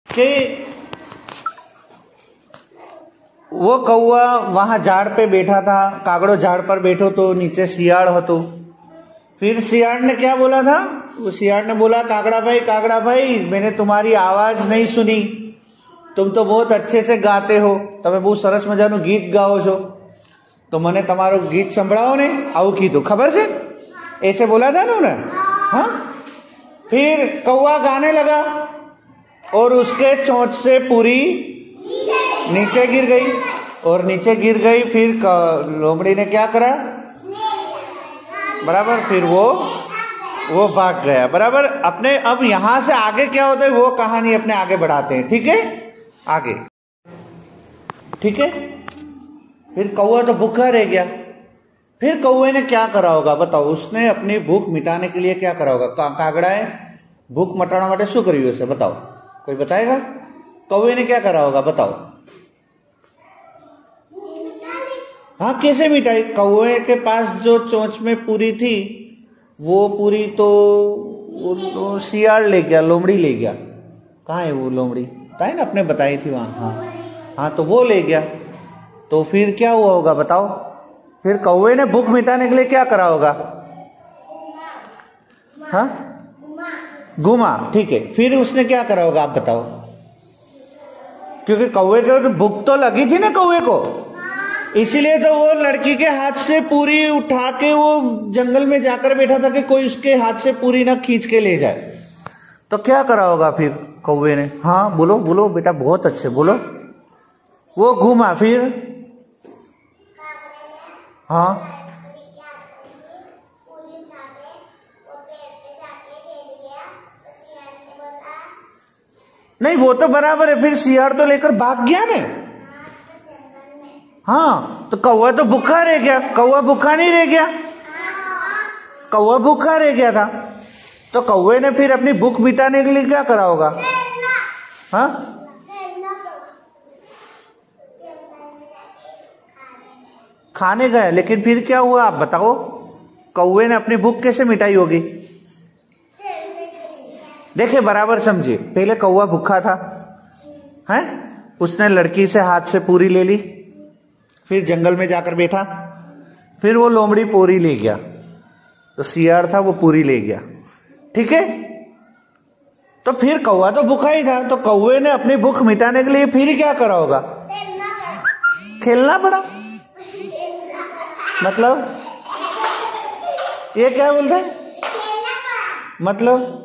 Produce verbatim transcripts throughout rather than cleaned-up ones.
कि वो कौआ वहां झाड़ पे बैठा था, कागड़ो झाड़ पर बैठो तो नीचे सियाड़ हो। तो फिर सियाड़ ने क्या बोला था, वो सियाड़ ने बोला कागड़ा भाई कागड़ा भाई मैंने तुम्हारी आवाज नहीं सुनी, तुम तो बहुत अच्छे से गाते हो, તમે બહુ સરસ મજાનું ગીત ગાઓ છો, तो मैंने તમારું गीत संभળાવો ने આવું કીધું, खबर છે? ऐसे बोला था ना उन्हें। हाँ, फिर कौवा गाने लगा और उसके चोंच से पूरी नीचे गिर गई और नीचे गिर गई। फिर लोमड़ी ने क्या करा, बराबर, फिर वो वो भाग गया, बराबर। अपने अब यहां से आगे क्या होता है वो कहानी अपने आगे बढ़ाते हैं, ठीक है? आगे, ठीक है। फिर कौवा तो भूखा रह गया। फिर कौवे ने क्या करा होगा बताओ, उसने अपनी भूख मिटाने के लिए क्या करा होगा? का, कागड़ाए भूख मटाना माटे शू कर्યું हशे बताओ, कोई बताएगा? कौवे ने क्या करा होगा बताओ? हाँ, कैसे मिटाई? कौवे के पास जो चोंच में पूरी थी वो पूरी तो, वो तो सियाड़ ले गया, लोमड़ी ले गया। कहाँ है वो लोमड़ी? बताए ना, आपने बताई थी वहां। हाँ हाँ, तो वो ले गया। तो फिर क्या हुआ होगा बताओ? फिर कौवे ने भूख मिटाने के लिए क्या करा होगा? हाँ, घुमा, ठीक है। फिर उसने क्या करा होगा आप बताओ? क्योंकि कौवे को तो भूख तो लगी थी ना कौवे को, इसीलिए तो वो लड़की के हाथ से पूरी उठा के वो जंगल में जाकर बैठा था कि कोई उसके हाथ से पूरी ना खींच के ले जाए। तो क्या करा होगा फिर कौवे ने? हाँ बोलो बोलो बेटा, बहुत अच्छे बोलो। वो घूमा, फिर हाँ नहीं, वो तो बराबर है, फिर सियाड़ तो लेकर भाग गया ने। हाँ, तो कौवा तो भूखा रह गया। कौवा भूखा नहीं रह गया, कौवा भूखा रह गया था। तो कौवे ने फिर अपनी भूख मिटाने के लिए क्या करा होगा? हाँ, खाने गए, लेकिन फिर क्या हुआ आप बताओ? कौवे ने अपनी भूख कैसे मिटाई होगी? देखिए बराबर समझिए, पहले कौवा भूखा था, हैं? उसने लड़की से हाथ से पूरी ले ली, फिर जंगल में जाकर बैठा, फिर वो लोमड़ी पूरी ले गया, तो सियाड़ था वो पूरी ले गया, ठीक है? तो फिर कौवा तो भूखा ही था, तो कौवे ने अपनी भूख मिटाने के लिए फिर क्या करा होगा? खेलना पड़ा। मतलब ये क्या बोलते हैं? मतलब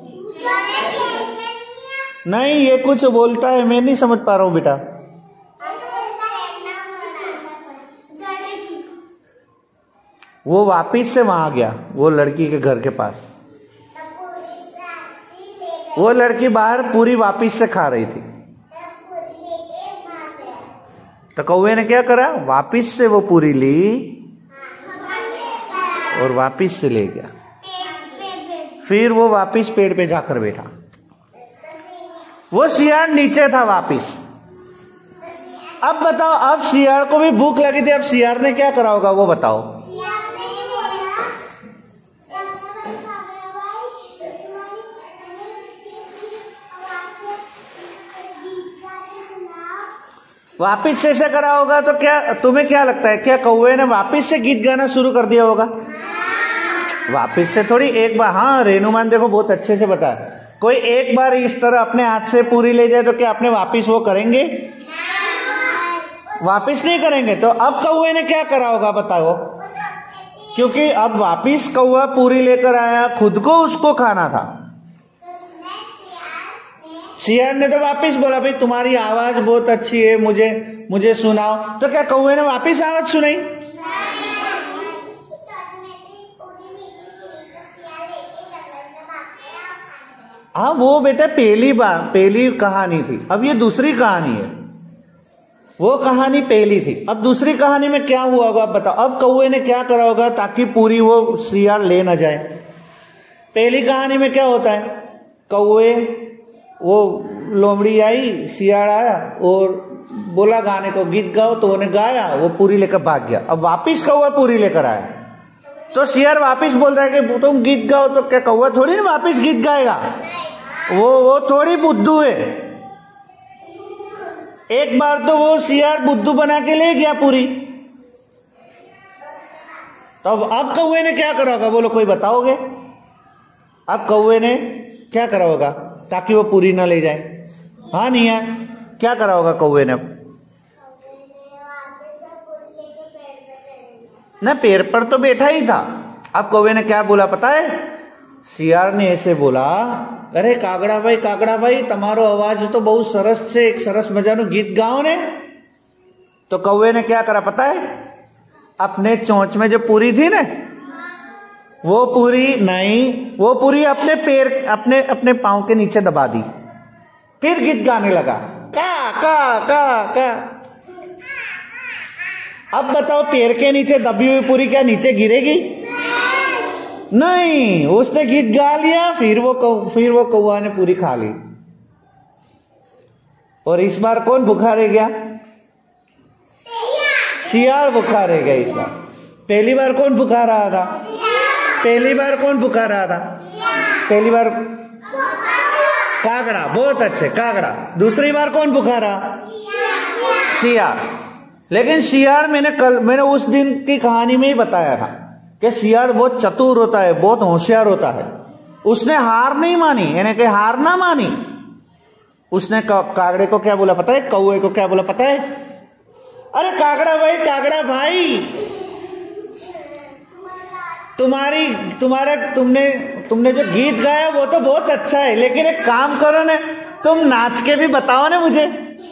नहीं, ये कुछ बोलता है, मैं नहीं समझ पा रहा हूं बेटा। वो वापिस से वहां गया, वो लड़की के घर के पास। वो लड़की बाहर पूरी वापिस से खा रही थी, तो कौवे ने क्या करा? वापिस से वो पूरी ली और वापिस से ले गया। फिर वो वापिस पेड़ पे जाकर बैठा। वो सियाड़ नीचे था वापिस। अब बताओ, अब सियाड़ को भी भूख लगी थी, अब सियाड़ ने क्या करा होगा वो बताओ? वापिस से ऐसे करा होगा। तो क्या तुम्हें क्या लगता है, क्या कौवे ने वापिस से गीत गाना शुरू कर दिया होगा? वापिस से थोड़ी, एक बार। हाँ रेणुमान देखो बहुत अच्छे से बता, कोई एक बार इस तरह अपने हाथ से पूरी ले जाए तो क्या अपने वापिस वो करेंगे? वापिस नहीं करेंगे। तो अब कौवे ने क्या करा होगा बताओ? क्योंकि अब वापिस कौवा पूरी लेकर आया, खुद को उसको खाना था। सियाड़ ने तो वापिस बोला भाई तुम्हारी आवाज बहुत अच्छी है, मुझे मुझे सुनाओ। तो क्या कौवे ने वापिस आवाज सुनाई? हाँ वो बेटा पहली बार, पहली कहानी थी। अब ये दूसरी कहानी है। वो कहानी पहली थी, अब दूसरी कहानी में क्या हुआ होगा बताओ? अब कौवे ने क्या करा होगा ताकि पूरी वो सियाड़ ले ना जाए? पहली कहानी में क्या होता है? कौवे, वो लोमड़ी आई, सियाड़ आया और बोला गाने को, गीत गाओ, तो उन्हें गाया, वो पूरी लेकर भाग गया। अब वापिस कौवा पूरी लेकर आया, तो सियाड़ वापिस बोल रहा है कि तुम गीत गाओ। तो क्या कौवा थोड़ी ना वापिस गीत गाएगा? वो वो थोड़ी बुद्धू है, एक बार तो वो सियार बुद्धू बना के ले गया पूरी, तो अब अब कौवे ने क्या करा होगा बोलो, कोई बताओगे? अब कौवे ने क्या करा होगा ताकि वो पूरी ना ले जाए? हाँ निया, क्या करा होगा कौवे ने? ना पेड़ पर तो बैठा ही था। अब कौवे ने क्या बोला पता है? सियार ने ऐसे बोला, अरे कागड़ा भाई कागड़ा भाई તમારો अवाज तो बहुत सरस છે, एक सरस मजाનું गीत गाओ ने। तो कौवे ने क्या करा पता है? अपने चोंच में जो पूरी थी ना, वो पूरी नहीं, वो पूरी अपने पैर अपने अपने पांव के नीचे दबा दी, फिर गीत गाने लगा का का का का। अब बताओ पैर के नीचे दबी हुई पूरी क्या नीचे गिरेगी? नहीं, उसने गीत गा लिया, फिर वो कौ, फिर वो कौवा ने पूरी खा ली। और इस बार कौन भूखा रह गया? सियार भूखा रह गया इस बार। पहली बार कौन भूखा रहा था? पहली बार कौन भूखा रहा था? पहली बार कागड़ा, बहुत अच्छे कागड़ा। दूसरी बार कौन भूखा रहा? सियार। लेकिन सियार मैंने कल मैंने उस दिन की कहानी में ही बताया था कि सियार बहुत चतुर होता है, बहुत होशियार होता है। उसने हार नहीं मानी, यानी कि हार ना मानी। उसने कागड़े को क्या बोला पता है? कौवे को क्या बोला पता है? अरे कागड़ा भाई कागड़ा भाई, तुम्हारी तुम्हारा तुमने तुमने जो गीत गाया वो तो बहुत अच्छा है, लेकिन एक काम करो ना, तुम नाच के भी बताओ ना मुझे।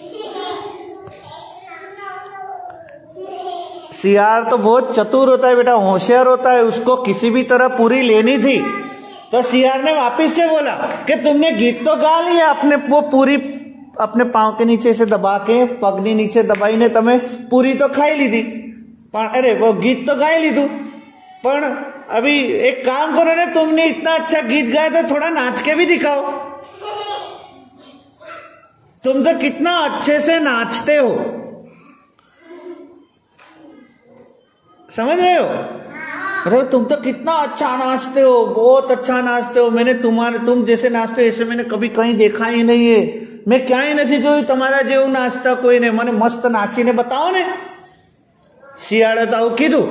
सियार तो बहुत चतुर होता है बेटा, होशियार होता है, उसको किसी भी तरह पूरी लेनी थी। तो सियार ने वापिस से बोला कि तुमने गीत तो गा लिया, अपने वो पूरी अपने पांव के नीचे से दबा के पगनी नीचे दबाई ने तमे पूरी तो खाई ली थी, पर अरे वो गीत तो गाई ली तू, पर अभी एक काम करो ना, तुमने इतना अच्छा गीत गाया तो थोड़ा नाच के भी दिखाओ। तुम तो कितना अच्छे से नाचते हो, समझ रहे हो? अरे तुम तो कितना अच्छा नाचते हो, बहुत अच्छा नाचते हो। मैंने तुम्हारे तुम जैसे नाचते हो ऐसे मैंने कभी कहीं देखा ही नहीं है। मैं क्या ही नहीं जो तुम्हारा जेव नाचता कोई नहीं, मैंने मस्त नाची ने बताओ ने। शियाड़े तो कीधु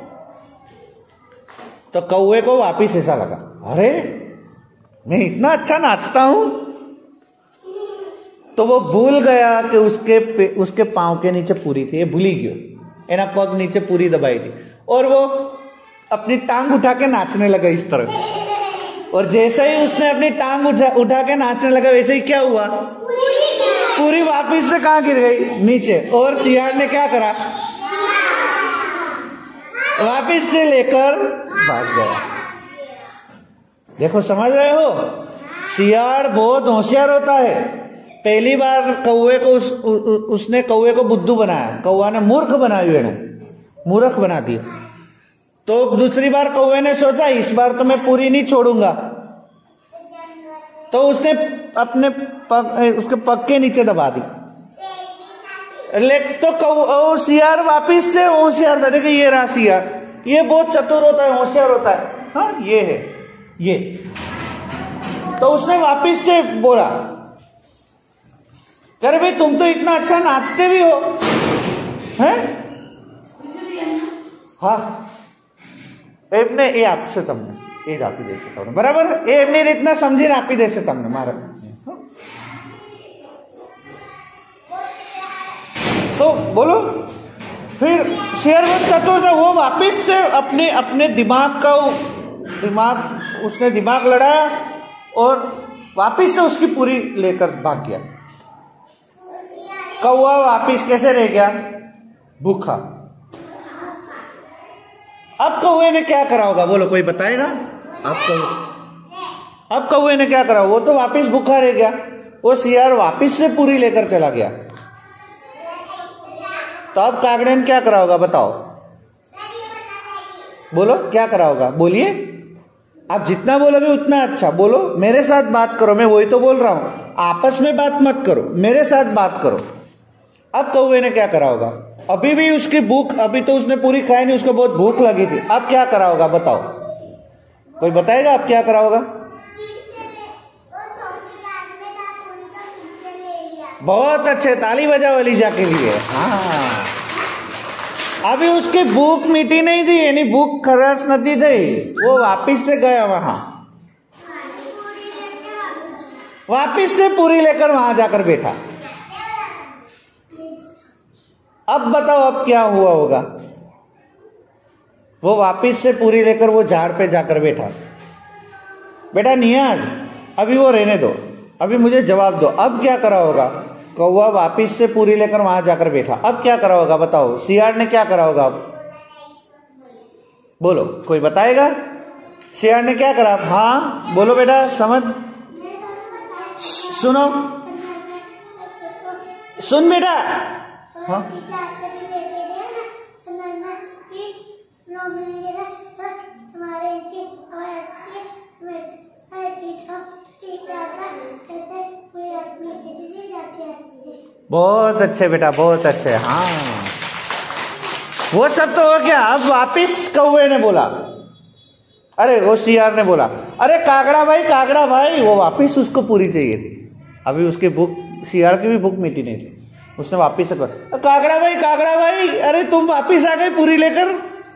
तो कौवे को वापिस ऐसा लगा, अरे मैं इतना अच्छा नाचता हूं। तो वो भूल गया कि उसके उसके पांव के नीचे पूरी थी, ये भूली गयो, एना पग नीचे पूरी दबाई थी, और वो अपनी टांग उठा के नाचने लगा इस तरह। और जैसे ही उसने अपनी टांग उठा उठा के नाचने लगा, वैसे ही क्या हुआ? पूरी वापिस से कहां गिर गई? नीचे। और सियार ने क्या करा? वापिस से लेकर भाग गया। देखो समझ रहे हो, सियार बहुत होशियार होता है। पहली बार कौवे को उस, उ, उसने कौवे को बुद्धू बनाया, कौवा ने मूर्ख बनाया, मूर्ख बना दिया। तो दूसरी बार कौवे ने सोचा इस बार तो मैं पूरी नहीं छोड़ूंगा, तो उसने अपने पग उसके पग के नीचे दबा दी। लेकिन तो कौ सियार वापिस से होशियार था। देखिए ये रहा सियार, ये बहुत चतुर होता है, होशियार होता है। हाँ ये है ये। तो उसने वापिस से बोला, अरे भाई तुम तो इतना अच्छा नाचते भी हो, हैं? हाँ એમને એ આપશે તમને, એ જ આપી દેશે તમને, બરાબર? એ એમની રીતના સમજીને આપી દેશે તમને મારા। तो बोलो, फिर शेर वो चतुर था, वो वापिस से अपने अपने दिमाग का दिमाग उसने दिमाग लड़ाया और वापिस से उसकी पूरी लेकर भाग गया। कौवा वापिस कैसे रह गया? भूखा। अब कौवे ने क्या करा होगा बोलो, कोई बताएगा? अब कौवे अब कौवे ने क्या करा? वो तो वापिस भूखा रह गया, वो सियार वापिस से पूरी लेकर चला गया। तो अब कागड़े ने क्या करा होगा बताओ? बोलो क्या करा होगा, बोलिए। आप जितना बोलोगे उतना अच्छा। बोलो, मेरे साथ बात करो, मैं वही तो बोल रहा हूं, आपस में बात मत करो, मेरे साथ बात करो। अब कौवे ने क्या करा होगा? अभी भी उसकी भूख, अभी तो उसने पूरी खाई नहीं, उसको बहुत भूख लगी थी। अब क्या करा होगा बताओ, कोई बताएगा अब क्या करा होगा? बहुत अच्छे, ताली बजाओ अलीजा के लिए। हाँ, अभी उसकी भूख मिटी नहीं थी, यानी भूख खरस नहीं थी, वो वापिस से गया वहां, वापिस से पूरी लेकर वहां जाकर बैठा। अब बताओ अब क्या हुआ होगा? वो वापिस से पूरी लेकर वो झाड़ पे जाकर बैठा। बेटा नियाज, अभी वो रहने दो, अभी मुझे जवाब दो, अब क्या करा होगा? कौवा वापिस से पूरी लेकर वहां जाकर बैठा, अब क्या करा होगा बताओ? सियार ने क्या करा होगा? अब बोलो, कोई बताएगा? सियार ने क्या करा? हाँ बोलो बेटा, समझ, सुनो, सुन बेटा। हाँ बहुत अच्छे बेटा, बहुत अच्छे। हाँ, वो सब तो हो गया। अब वापिस कौवे ने बोला, अरे वो सियार ने बोला, अरे कागड़ा भाई, कागड़ा भाई, वो वापिस उसको पूरी चाहिए थी। अभी उसकी भूख, सियार की भी भूख मिटी नहीं थी। उसने वापिस से कहा, कागड़ा भाई, कागड़ा भाई, अरे तुम वापिस आ गए पूरी लेकर।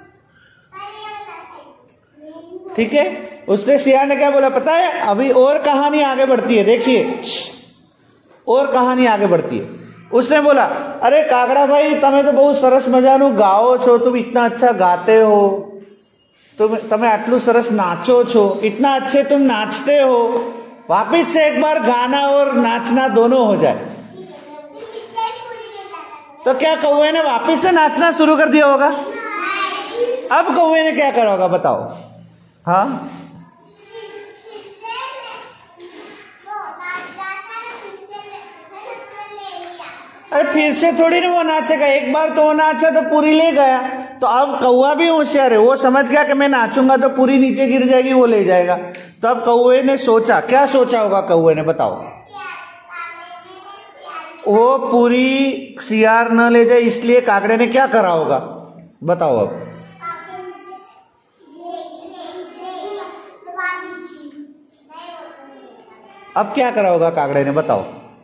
ठीक है, उसने, सियार ने क्या बोला पता है? अभी और कहानी आगे बढ़ती है, देखिए और कहानी आगे बढ़ती है। उसने बोला, अरे कागड़ा भाई, तमें तो बहुत सरस मजानु गाओ छो, तुम इतना अच्छा गाते हो, तुम तमें आटलू सरस नाचो छो, इतना अच्छे तुम नाचते हो, वापिस से एक बार गाना और नाचना दोनों हो जाए। तो क्या कौवे ने वापिस से नाचना शुरू कर दिया होगा? अब कौवे ने क्या करा होगा बताओ? हाँ, अरे फिर से थोड़ी ना वो नाचेगा, एक बार तो वो नाचा तो पूरी ले गया। तो अब कौवा भी होशियार है, वो समझ गया कि मैं नाचूंगा तो पूरी नीचे गिर जाएगी, वो ले जाएगा। तो अब कौवे ने सोचा, क्या सोचा होगा कौवे ने बताओ? वो पूरी सियार न ले जाए इसलिए कागड़े ने क्या करा होगा बताओ? अब अब क्या करा होगा कागड़े ने बताओ?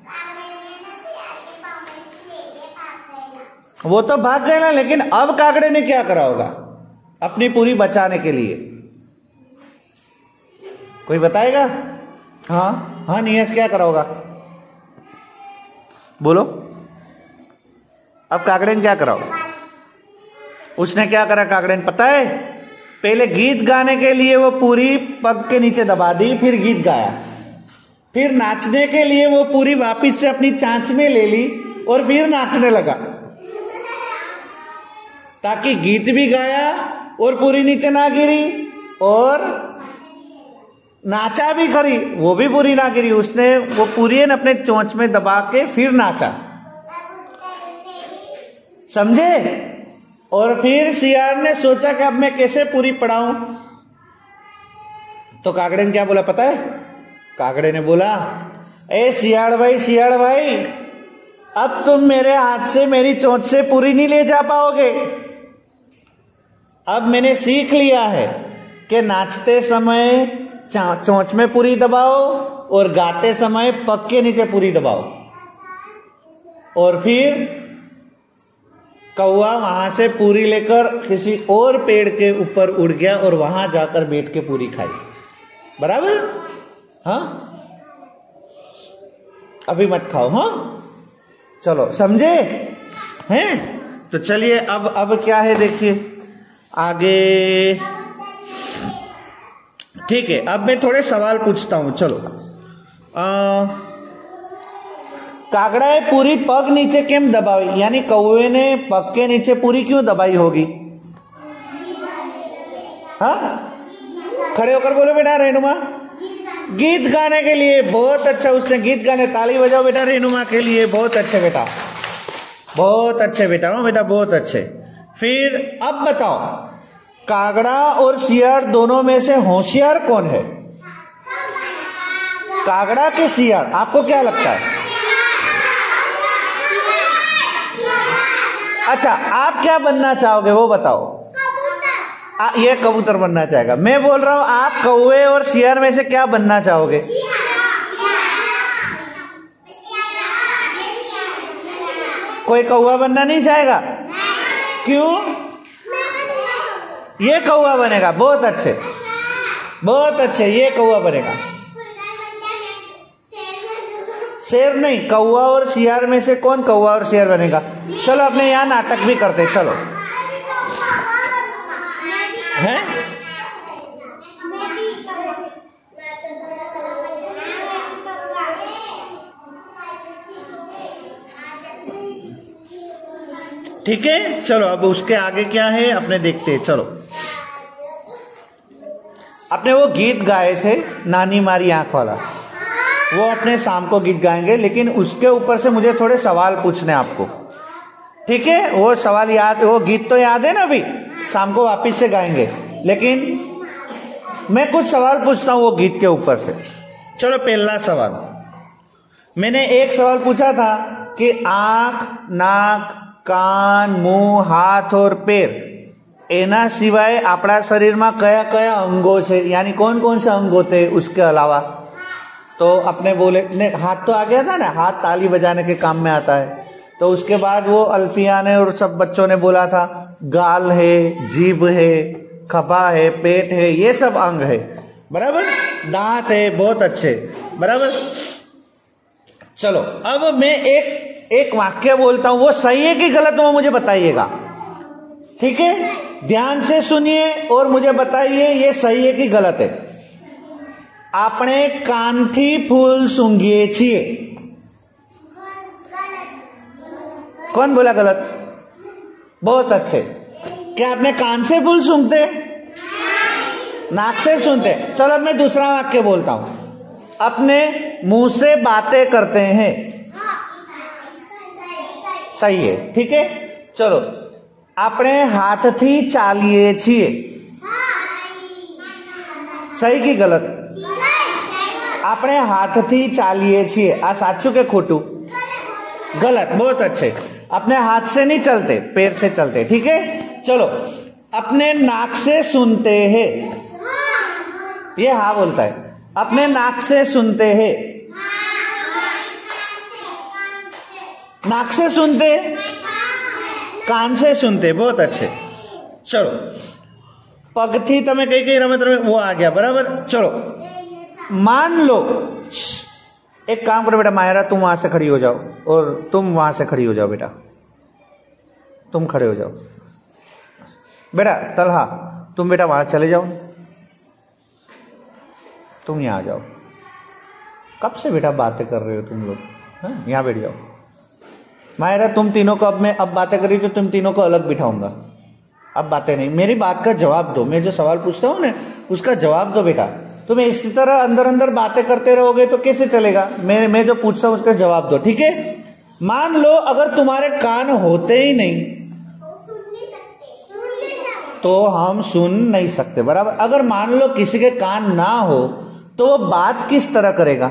वो तो भाग गए ना, लेकिन अब कागड़े ने क्या करा होगा अपनी पूरी बचाने के लिए? कोई बताएगा? हाँ हाँ नियस, क्या करा होगा बोलो? अब कागड़े ने क्या करा होगा? उसने क्या करा कागड़े ने पता है? पहले गीत गाने के लिए वो पूरी पग के नीचे दबा दी, फिर गीत गाया, फिर नाचने के लिए वो पूरी वापिस से अपनी चांच में ले ली और फिर नाचने लगा, ताकि गीत भी गाया और पूरी नीचे ना गिरी और नाचा भी खरी, वो भी पूरी ना गिरी। उसने वो पूरी ने अपने चोंच में दबा के फिर नाचा, समझे? और फिर सियार ने सोचा कि अब मैं कैसे पूरी पढ़ाऊं। तो कागड़े ने क्या बोला पता है? कागड़े ने बोला, ए सियाड़ भाई, सियाड़ भाई, अब तुम मेरे हाथ से, मेरी चोंच से पूरी नहीं ले जा पाओगे। अब मैंने सीख लिया है कि नाचते समय चोंच में पूरी दबाओ और गाते समय पग के नीचे पूरी दबाओ। और फिर कौवा वहां से पूरी लेकर किसी और पेड़ के ऊपर उड़ गया और वहां जाकर बैठ के पूरी खाई। बराबर? हाँ, अभी मत खाओ। हाँ चलो, समझे हैं? तो चलिए अब अब क्या है देखिए आगे। ठीक है, अब मैं थोड़े सवाल पूछता हूं। चलो, आ, कागड़ा पूरी पग नीचे क्यों दबाई? यानी कौवे ने पग के नीचे पूरी क्यों दबाई होगी? हाँ, खड़े होकर बोलो बेटा रेनुमा। गीत गाने के लिए। बहुत अच्छा, उसने गीत गाने, ताली बजाओ बेटा रेनुमा के लिए। बहुत अच्छे बेटा, बहुत अच्छे बेटा, हाँ बेटा बहुत अच्छे। फिर अब बताओ, कागड़ा और सियार दोनों में से होशियार कौन है? कागड़ा के सियार? आपको क्या लगता है? अच्छा, आप क्या बनना चाहोगे वो बताओ? आ, ये कबूतर बनना चाहेगा। मैं बोल रहा हूं, आप कौवे और सियार में से क्या बनना चाहोगे? कोई कौवा बनना नहीं चाहेगा? क्यों? ये कौवा बनेगा। बहुत अच्छे, बहुत अच्छे, ये कौवा बनेगा। शेर नहीं, कौवा और सियार में से कौन कौवा और शेर बनेगा? चलो अपने यहाँ नाटक भी करते, चलो हैं? ठीक है, चलो अब उसके आगे क्या है अपने देखते हैं। चलो, अपने वो गीत गाए थे नानी मारी आंख वाला, वो अपने शाम को गीत गाएंगे, लेकिन उसके ऊपर से मुझे थोड़े सवाल पूछने आपको। ठीक है, वो सवाल याद, वो गीत तो याद है ना, अभी शाम को वापिस से गाएंगे, लेकिन मैं कुछ सवाल पूछता हूं वो गीत के ऊपर से। चलो, पहला सवाल, मैंने एक सवाल पूछा था कि आंख, नाक, कान, मुंह, हाथ और पैर एना सिवाय अपना शरीर में कया कया अंगो है, यानी कौन कौन से अंग होते हैं उसके अलावा? तो अपने बोले ने, हाथ तो आ गया था ना, हाथ ताली बजाने के काम में आता है। तो उसके बाद वो अल्फिया ने और सब बच्चों ने बोला था गाल है, जीभ है, खपा है, पेट है, ये सब अंग है, बराबर। दांत है, बहुत अच्छे, बराबर। चलो, अब मैं एक एक वाक्य बोलता हूं, वो सही है कि गलत हो मुझे बताइएगा। ठीक है, ध्यान से सुनिए और मुझे बताइए ये सही है कि गलत है। आपने कानथी फूल सूंघिए छिए। कौन बोला गलत? बहुत अच्छे। क्या आपने कान से फूल सूंघते? नाक से सूंघते? चलो, अब मैं दूसरा वाक्य बोलता हूं, अपने मुंह से बातें करते हैं। सही है, ठीक है। चलो, આપણે હાથથી ચાલીએ છીએ। सही कि गलत? આપણે હાથથી ચાલીએ છીએ, આ સાચું કે खोटू? गलत। बहुत अच्छे। अपने हाथ से नहीं चलते, पैर से चलते। ठीक है, चलो, अपने नाक से सुनते हैं। ये हाँ बोलता है। अपने नाक से सुनते हैं। नाक से सुनते, कान से सुनते। बहुत अच्छे। चलो, पगथी तमे कई कई रमत रमे, वो आ गया, बराबर। चलो, मान लो, एक काम करो बेटा, मायरा तुम वहां से खड़ी हो जाओ और तुम वहां से खड़ी हो जाओ। बेटा तुम खड़े हो जाओ। बेटा तलहा, तुम बेटा वहां चले जाओ, तुम यहां आ जाओ। कब से बेटा बातें कर रहे हो तुम लोग? यहां बैठ जाओ। मायरा, तुम तीनों को अब मैं अब बातें करी तो तुम तीनों को अलग बिठाऊंगा। अब बातें नहीं, मेरी बात का जवाब दो। मैं जो सवाल पूछता हूं ना उसका जवाब दो बेटा। तुम्हें इसी तरह अंदर अंदर बातें करते रहोगे तो कैसे चलेगा? मैं मैं जो पूछता हूं उसका जवाब दो। ठीक है, मान लो अगर तुम्हारे कान होते ही नहीं तो हम सुन नहीं सकते, बराबर। अगर मान लो किसी के कान ना हो तो वो बात किस तरह करेगा?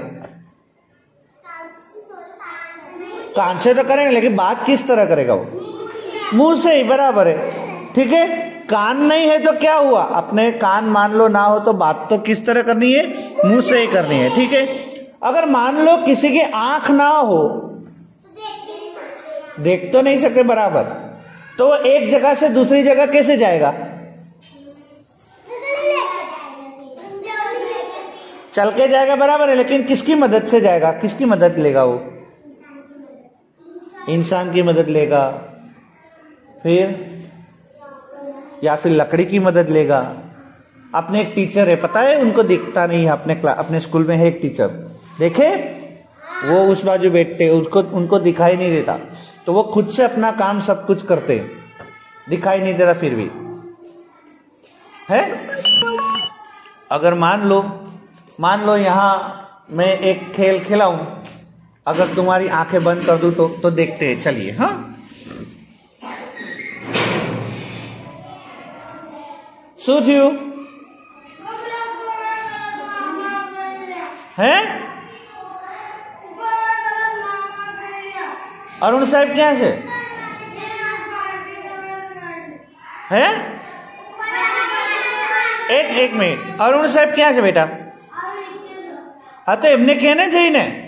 कान से तो करेंगे, लेकिन बात किस तरह करेगा? वो मुंह से ही, बराबर है। ठीक है, कान नहीं है तो क्या हुआ? अपने कान मान लो ना हो तो बात तो किस तरह करनी है? मुंह से ही करनी है। ठीक है, अगर मान लो किसी की आंख ना हो, देख तो नहीं सकते, बराबर, तो वो एक जगह से दूसरी जगह कैसे जाएगा? चल के जाएगा, बराबर है, लेकिन किसकी मदद से जाएगा? किसकी मदद लेगा? वो इंसान की मदद लेगा, फिर या फिर लकड़ी की मदद लेगा। अपने एक टीचर है, पता है, उनको दिखता नहीं है। अपने अपने स्कूल में है एक टीचर, देखे, वो उस बाजू बैठते, उनको उनको दिखाई नहीं देता, तो वो खुद से अपना काम सब कुछ करते, दिखाई नहीं देता फिर भी है। अगर मान लो मान लो यहां मैं एक खेल खिलाऊं, अगर तुम्हारी आंखें बंद कर दूं तो तो देखते हैं, चलिए। हाँ, શું થયું है? अरुण साहब क्या से है? एक एक मिनट, अरुण साहब क्या से बेटा? हाँ, तो एमने कहने चाहिए ने